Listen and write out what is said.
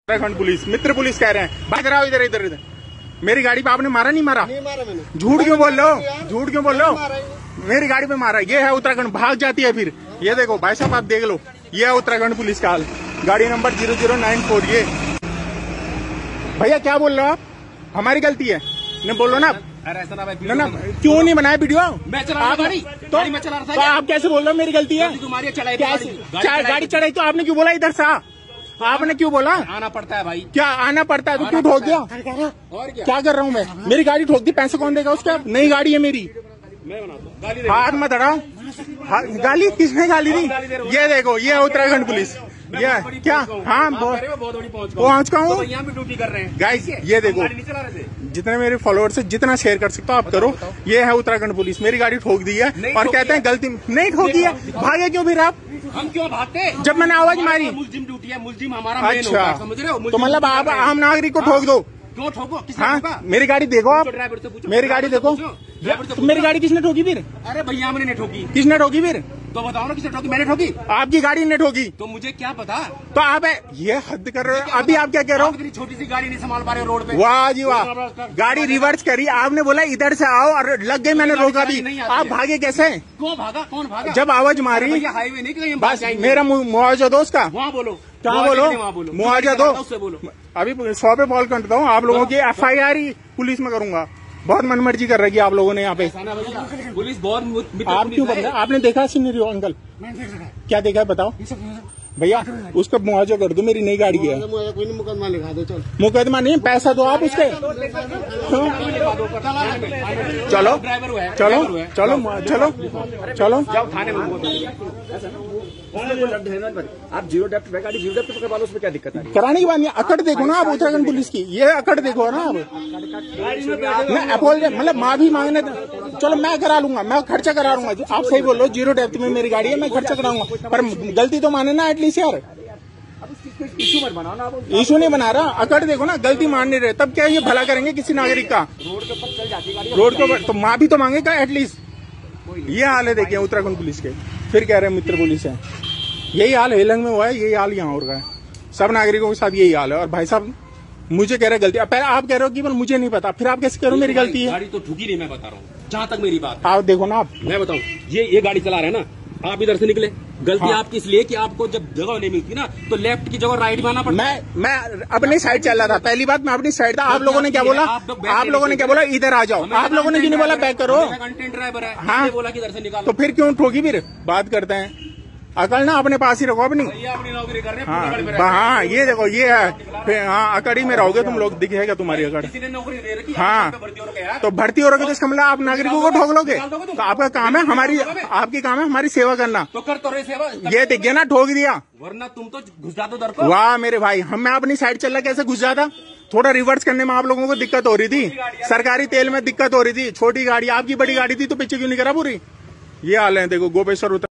Uttarakhand police मित्र police कह रहे हैं भाग रहा इधर इधर इधर। मेरी गाड़ी पे आपने मारा नहीं मारा? नहीं मारा मैंने। झूठ क्यों बोल रहे हो? झूठ क्यों बोल रहे हो? मेरी गाड़ी पे मारा। ये है उत्तराखंड, भाग जाती है फिर। ये देखो भाई साहब आप देख लो, ये है उत्तराखंड पुलिस का हाल। गाड़ी नंबर 0094। ये भैया क्या बोल रहे हो आप? हमारी गलती है नहीं बोलो ना। ना ना क्यों नहीं बनाया वीडियो? मैं चला रहा गाड़ी तो मैं चला रहा था। आप कैसे बोल रहे हो मेरी गलती है? तुम्हारी चलाई गाड़ी चढ़ाई तो आपने क्यों बोला इधर से? आपने क्यों बोला? आना पड़ता है भाई। क्या आना पड़ता है? तो क्यों ठोक दिया? और क्या कर रहा हूँ मैं? मेरी गाड़ी ठोक दी, पैसे कौन देगा उसका? नई गाड़ी है मेरी। मैं बनाता हूँ। हाथ मत अड़ाओ। गाली किसने गाली दी? ये देखो, ये है उत्तराखंड पुलिस। ये क्या? हाँ बहुत बड़ी पहुँच का हूँ। यहाँ भी ड्यूटी कर रहे हैं गाइस ये देखो, जितने मेरे फॉलोअर्स है जितना शेयर कर सकते हो आप करो। ये है उत्तराखंड पुलिस। मेरी गाड़ी ठोक दी है और कहते हैं गलती नहीं ठोकी है। भागे क्यों फिर आप? हम क्यों भागते? जब मैंने आवाज मारी। मुस्लिम ड्यूटी है, मुस्लिम हमारा मेन होता है, समझ रहे हो? तो मतलब आप आम नागरिक को ठोक दो? क्यों ठोको? किसने हाँ ठोका? मेरी गाड़ी देखो आप, ड्राइवर से पूछो। मेरी गाड़ी देखो। तो मेरी गाड़ी किसने ठोकी फिर? अरे भैया हमने नहीं ठोकी। किसने ठोकी फिर? तो बताओ ना किसने ठोकी? मैंने ठोकी? आपकी गाड़ी ने ठोकी। तो मुझे क्या पता? तो आप ये हद कर रहे हो। अभी आप क्या कह रहे हो? इतनी छोटी सी गाड़ी नहीं संभाल पा रहे रोड पे। वाह जी वाह, गाड़ी रिवर्स करी। आपने बोला इधर से आओ और लग गई, मैंने रोका भी। आप भागे कैसे? क्यों भागा? कौन भागा? जब आवाज मारी। हाईवे नहीं कहीं बस मेरा मुआवजा दो उसका। वहाँ बोलो। क्या बोलो? मुआवजा दो। उससे बोलो। अभी 100 पे कॉल करता हूँ। आप लोगों की FIR ही पुलिस में करूंगा। बहुत मनमर्जी कर रही है आप लोगों ने यहाँ पे। पुलिस बहुत। आप क्यों बता? आपने देखा सिनेरियो अंकल? क्या देखा है बताओ भैया। उसका मुआवजा कर दो, मेरी नई गाड़ी है। कोई नहीं, मुकदमा लिखा दो। चल मुकदमा नहीं, पैसा दो आप उसके। चलो चलो चलो चलो चलो थाने में। आप जीरो डेप्थ गाड़ी जीरो डेप्थ करवा लो, उसमें क्या दिक्कत है? कराने की बात नहीं। अकड़ देखो ना आप उत्तराखंड पुलिस की। ये अकड़ देखो ना आप। मैं अपोल मतलब माफी मांगने, चलो मैं करा लूंगा, मैं खर्चा करा लूंगा। आप सही बोल रहे हो, जीरो डेप्थ में मेरी गाड़ी है, मैं खर्चा कराऊंगा। पर गलती तो माने ना एटलीस्ट यार। इशू मत बनाओ ना। इशू नहीं बना रहा, अकड़ देखो ना। गलती मान नहीं रहे, तब क्या ये भला करेंगे किसी नागरिक का? रोड के ऊपर चल जाती गाड़ी। रोड के ऊपर तो माफी तो मांगेगा एटलीस्ट। ये हाल है देखिए उत्तराखंड पुलिस के। फिर कह रहे हैं मित्र पुलिस है। यही हाल हेलंग में हुआ है, यही हाल यहाँ हो रहा है। सब नागरिकों के साथ यही हाल है। और भाई साहब मुझे कह रहे गलती, पहले आप कह रहे हो कि मुझे नहीं पता, फिर आप कैसे कह रहे हो मेरी गलती है? गाड़ी तो ठुकी नहीं, मैं बता रहा हूँ जहाँ तक मेरी बात। आप देखो ना, आप मैं बताऊँ, ये गाड़ी चला रहे हैं ना, आप इधर से निकले। गलती हाँ। आपकी इसलिए कि आपको जब जगह नहीं मिलती ना तो लेफ्ट की जगह राइट में आना पड़ता। मैं अपनी साइड चल रहा था। पहली बात मैं अपनी साइड था। आप लोगों ने क्या बोला? आप लोगों ने क्या बोला? इधर आ जाओ। आप लोगों ने क्यों नहीं बोला बैक करो? कंटेंट ड्राइवर है। हाँ बोला कि इधर से निकालो। तो फिर क्यों ठोकी? फिर बात करते हैं। अकड़ ना अपने पास ही रखो अपनी। अपनी नौकरी कर रहे हैं। हाँ ये देखो, ये है फिर। हाँ अकड़ी में रहोगे तुम लोग, दिखेगा तुम्हारी अकड़। किसी ने नौकरी दे रखी। हाँ तो भर्ती हो रहे तो इसका मतलब आप नागरिकों को ठोक लोगे? तो आपका काम है आपकी काम है हमारी सेवा करना। तो कर तो रहे सेवा। ये दिख गया ना, ठोक दिया। वरना तुम तो घुस जाते दर को। वाह मेरे भाई, मैं अपनी साइड चल रहा कैसे घुस जाता? थोड़ा रिवर्स करने में आप लोगों को दिक्कत हो रही थी, सरकारी तेल में दिक्कत हो रही थी। छोटी गाड़ी, आपकी बड़ी गाड़ी थी तो पीछे क्यों नहीं करा पूरी? ये हाल है देखो गोपेश्वर।